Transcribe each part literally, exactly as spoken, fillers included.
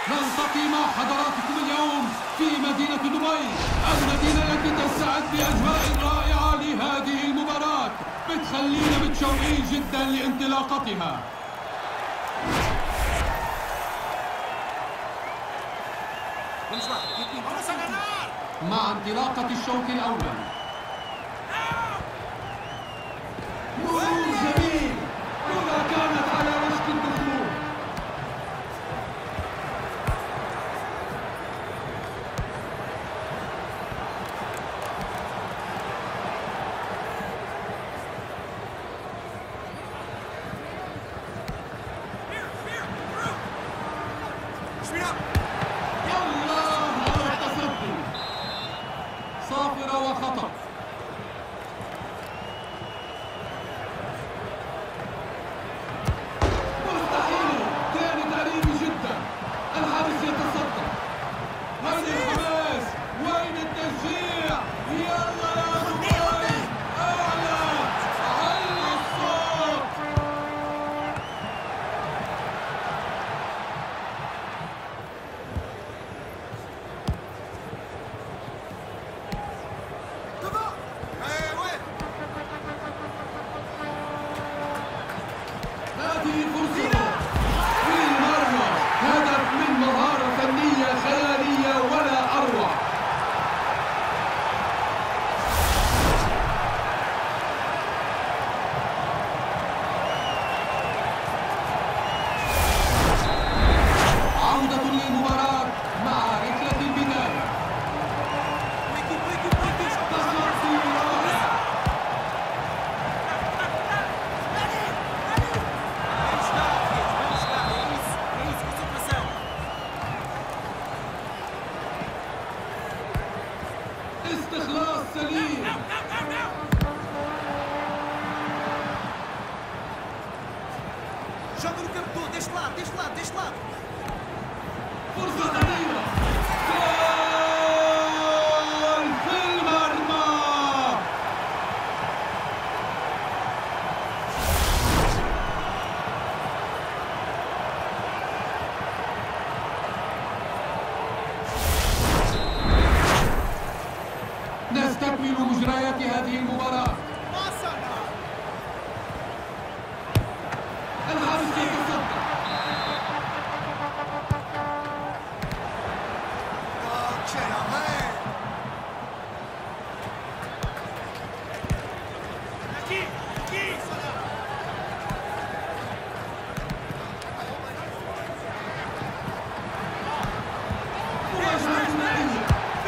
نلتقي مع حضراتكم اليوم في مدينة دبي، المدينة التي تستعد بأجواء رائعة لهذه المباراة بتخلينا متشوقين جدا لانطلاقتها. مع انطلاقة الشوط الأول مرور جميل، كرة كانت على وشك الدخول. صافرة وخطأ. مستحيل، كانت قريبة جدا. الحارس يتصدى. وين الحماس؟ وين التشجيع؟ يلا يا دبي، أعلى، علي الصوت. هذه فرصة في المرمى، هدف من مهارة فنية خيالية ولا أروع. عودة للمباراة مع رحلة البداية. استخلاص سليم. Joga no campo todo, deste lado, deste lado, deste lado. فرصة خطيرة. جول في المرمى. نستكمل مجريات هذه المباراة. الحارس يتصدى. مواجهة ثنائية.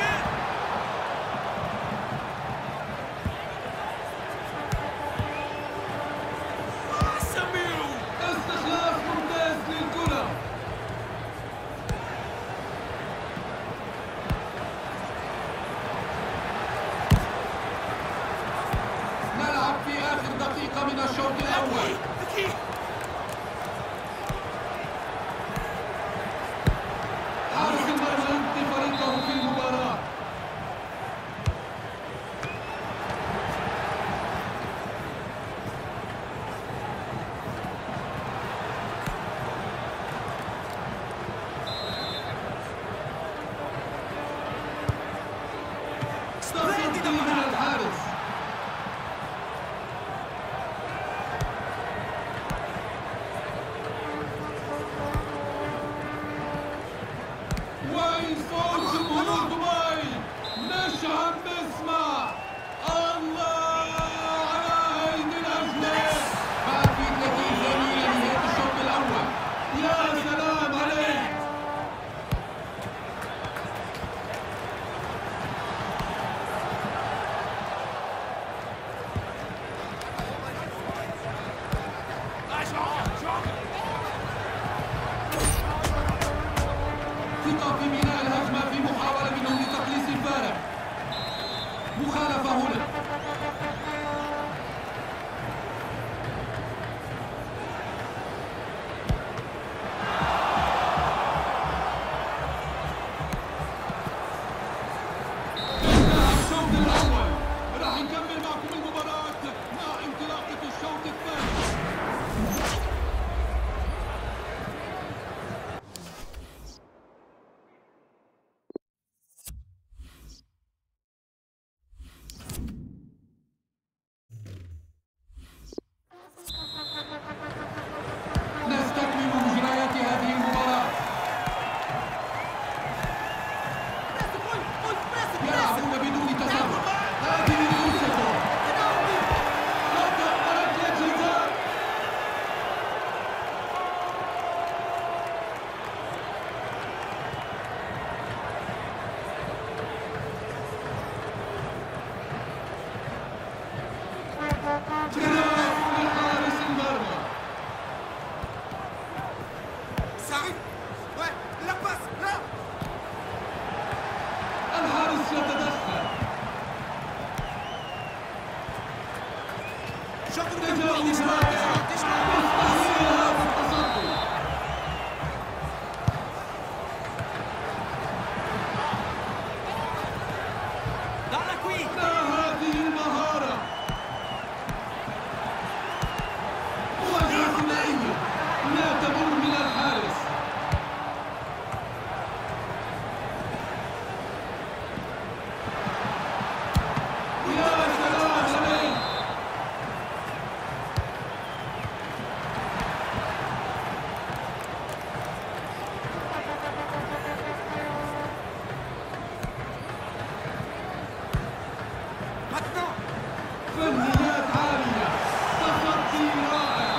استخلاص ممتاز للكرة. نلعب في آخر دقيقة من الشوط الأول. حارس المرمى يبقي فريقه في المباراة. تصدي من الحارس. وين صوت جمهور دبي؟ نشعل نسمع. الله على هيدي الأجواء. باقي ثلاثين ثانية لنهاية الشوط الأول. يا سلام عليك. ثقة في بناء الهجمة في محاولة منهم لتقليص الفارق. مخالفة هنا. انتهى الشوط الأول. راح نكمل معكم المباراة مع انطلاقة الشوط الثاني. تشلط تشلط تشلط. مستحيل هذا التصدي. Dalla qui. ما هذه المهارة؟ مواجهة ثنائية لا تمر من الحارس. يا سلام عليك. Maintenant. فنيات عالية، تصدي رائع.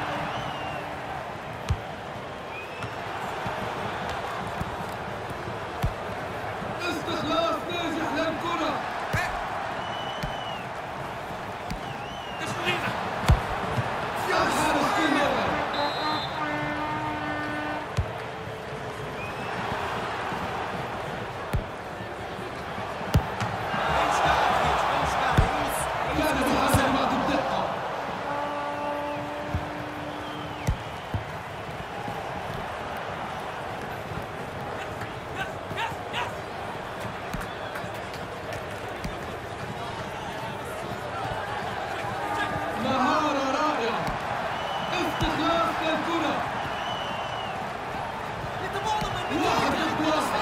استخلاص ناجح للكرة. تسليمة. الحارس في الموقف. كان بحسب الدقة. مهارة رائعة. استخلاص للكرة. واحد ضد واحد.